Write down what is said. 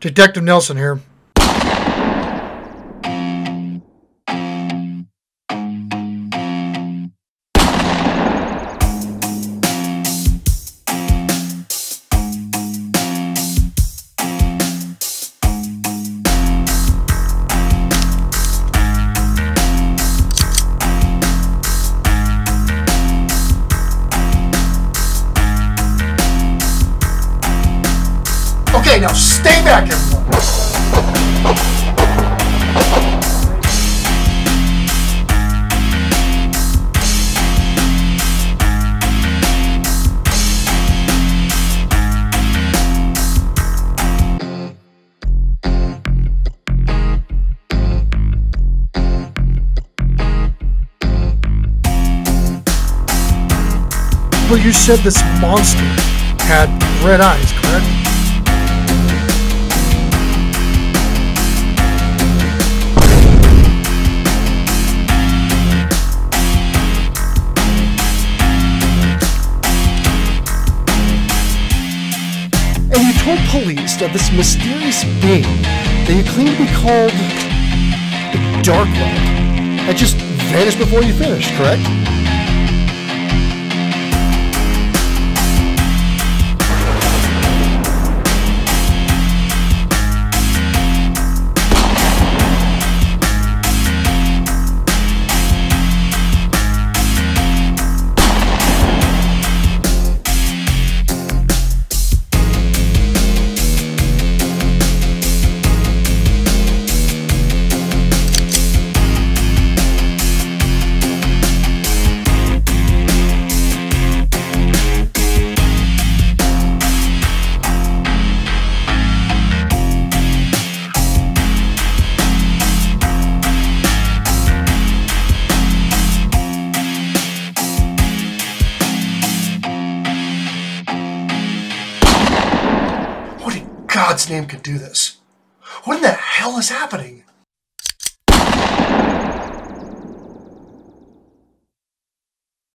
Detective Nelson here. Okay, now stay back, everyone. But you said this monster had red eyes, correct? And you told police that this mysterious being that you claim to be called the Darkweld had just vanished before you finished, correct? What in God's name could do this? What in the hell is happening?